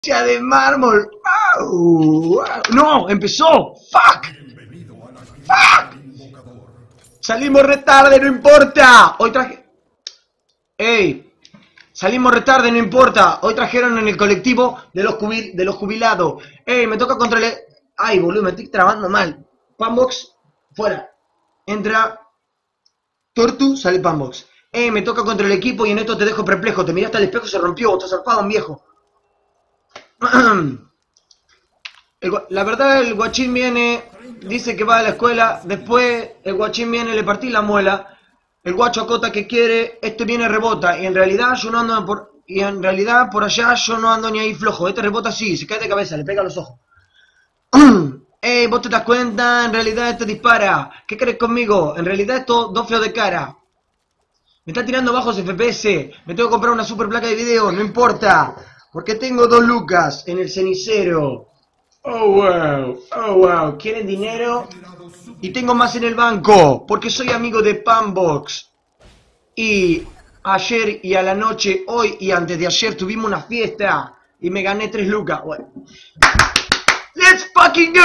de mármol. ¡Au! ¡No! ¡Empezó! ¡Fuck! ¡Fuck! Salimos retarde, no importa. Hoy traje... ¡Ey! Salimos retarde, no importa. Hoy trajeron en el colectivo de los jubilados. ¡Ey! Me toca contra el... ¡Ay, boludo! Me estoy trabando mal. Panbox, fuera. Entra... Tortu, sale Panbox. Me toca contra el equipo y en esto te dejo perplejo. Te miraste al espejo y se rompió. Estás zarpado, viejo. La verdad, el guachín viene, dice que va a la escuela. Después, el guachín viene, le partí la muela. El guacho acota que quiere. Este viene, rebota. Y en realidad, yo no ando por... Y en realidad, por allá, yo no ando ni ahí flojo. Este rebota así, se cae de cabeza, le pega a los ojos. ¿Vos te das cuenta? En realidad este dispara. ¿Qué querés conmigo? En realidad esto dos feos de cara. Me está tirando bajos FPS. Me tengo que comprar una super placa de video. No importa. Porque tengo 2 lucas en el cenicero. Oh wow. ¿Quieren dinero? Y tengo más en el banco. Porque soy amigo de Panbox. Y ayer y a la noche, hoy y antes de ayer tuvimos una fiesta. Y me gané 3 lucas. Bueno. Let's fucking go.